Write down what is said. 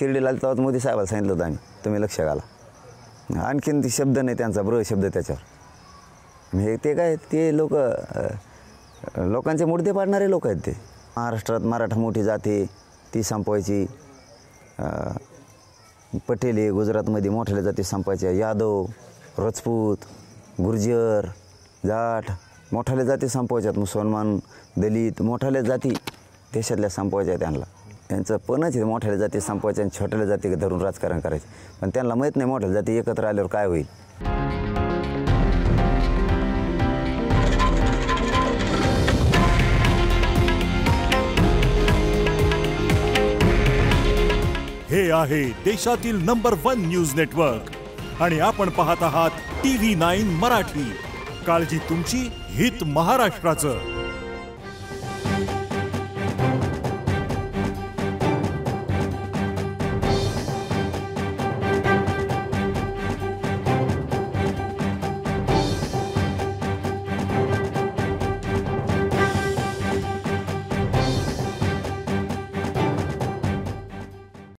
शिर्डीला आलो तेव्हा मोदी साहेबाला सांगितलं होतं आम्ही, तुम्ही लक्ष घाला. आणखीन ती शब्द नाही त्यांचा, ब्र शब्द त्याच्यावर. म्हणजे ते काय, ते लोकांचे मुडदे पाडणारे लोक आहेत ते. महाराष्ट्रात मराठा मोठी जाती ती संपवायची, पटेली गुजरातमध्ये मोठ्या जाती संपवायच्या, यादव, राजपूत, गुर्जर, जाट मोठ्याल्या जाती संपवायच्यात, मुसलमान, दलित मोठ्याल्या जाती देशातल्या संपवायच्या त्यांना. त्यांचं पणच आहे मोठ्याल्या जाती संपवायच्या आणि छोट्याल्या जाती धरून राजकारण करायचे. पण त्यांना माहीत नाही मोठ्या जाती एकत्र आल्यावर काय होईल. हे आहे देशातील नंबर 1 न्यूज नेटवर्क आणि आपण पाहत आहात TV9 मराठी. काळजी तुमची, हित महाराष्ट्राचं.